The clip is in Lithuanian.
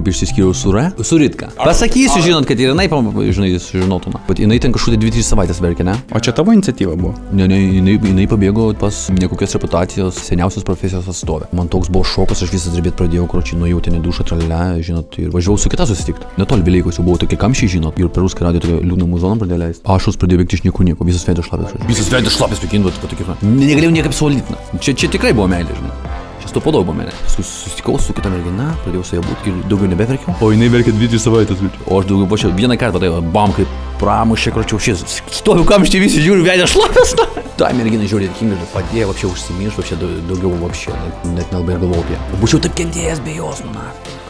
kaip išsiskyriau su Ritka. Pasakysiu, žinot, kad ir jinai, žinai, žinotų. Bet jinai ten kažkur 2-3 savaitės verkė, ne? O čia tavo iniciatyva buvo? Ne, jinai pabėgo pas nekokios reputacijos seniausios profesijos atstovę. Man toks buvo šokas, aš visas drebėt pradėjau, kročiai, nuėjau ten į dušą, tralelę, žinot, ir važiavau su kita susitikti. Netoli Vileikos jau buvo tokie kamščiai, žinot, ir per Ruską radiją tokia liūdna muzoną pradėjo leisti. Aš pradėjau veikti iš niekur, visas veidas šlapės. Visas veidas šlapės, pekinduot, patikėt. Negalėjau niekaip suvaldyt. Čia tikrai buvo meilė, žinai. Čia stupodo buvo meilė. Paskui susitikau su kita mergina, pradėjau su ja būti ir daugiau nebeverkiau. O jinai verkė 2-3 savaitės. O aš daugiau pačiau vieną kartą tai bam, kaip pramušė, kročiau šis. Stoviu kamštį, visi žiūri, veidas šlapės. Ta mergina žiūri dėkinga, padėjo vapščiau užsimiršti, vapščiau daugiau vapščiau, net nelabai ir galvojau apie ją. Būčiau taip kentėjęs be jos, na.